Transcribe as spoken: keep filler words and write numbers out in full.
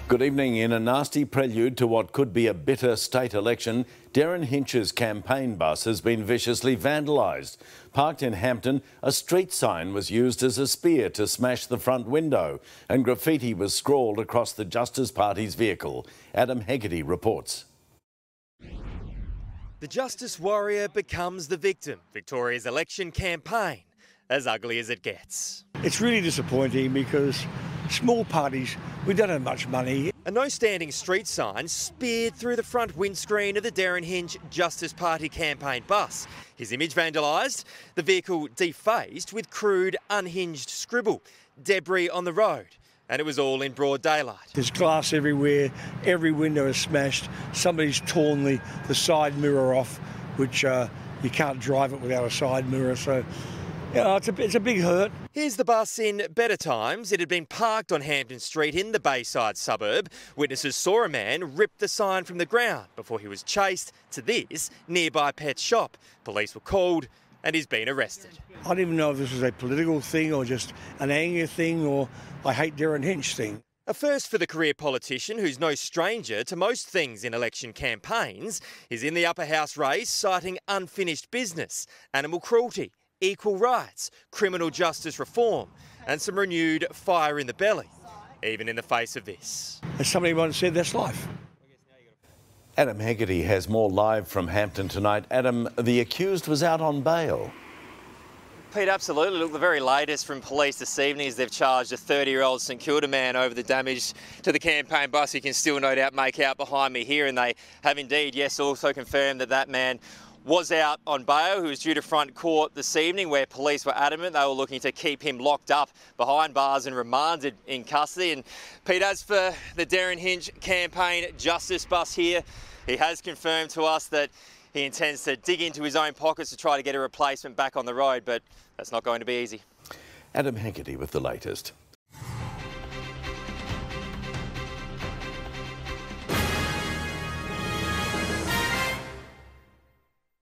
Good evening. In a nasty prelude to what could be a bitter state election, Derryn Hinch's campaign bus has been viciously vandalised. Parked in Hampton, a street sign was used as a spear to smash the front window, and graffiti was scrawled across the Justice Party's vehicle. Adam Hegarty reports. The Justice warrior becomes the victim. Victoria's election campaign, as ugly as it gets. It's really disappointing because small parties, we don't have much money. A no-standing street sign speared through the front windscreen of the Derryn Hinch Justice Party campaign bus. His image vandalised, the vehicle defaced with crude, unhinged scribble, debris on the road, and it was all in broad daylight. There's glass everywhere, every window is smashed, somebody's torn the, the side mirror off, which uh, you can't drive it without a side mirror, so yeah, it's a, it's a big hurt. Here's the bus in better times. It had been parked on Hampton Street in the Bayside suburb. Witnesses saw a man rip the sign from the ground before he was chased to this nearby pet shop. Police were called and he's been arrested. I don't even know if this is a political thing or just an anger thing or I hate Derryn Hinch thing. A first for the career politician, who's no stranger to most things in election campaigns, is in the upper house race citing unfinished business, animal cruelty, equal rights, criminal justice reform and some renewed fire in the belly, even in the face of this. As somebody once said, that's life. Adam Hegarty has more live from Hampton tonight. Adam, the accused was out on bail. Pete, absolutely. Look, the very latest from police this evening is they've charged a thirty-year-old St Kilda man over the damage to the campaign bus. You can still no doubt make out behind me here, and they have indeed, yes, also confirmed that that man was out on bail, who was due to front court this evening, where police were adamant they were looking to keep him locked up behind bars and remanded in custody. And Pete, as for the Derryn Hinch campaign justice bus here, he has confirmed to us that he intends to dig into his own pockets to try to get a replacement back on the road, but that's not going to be easy. Adam Hegarty with the latest.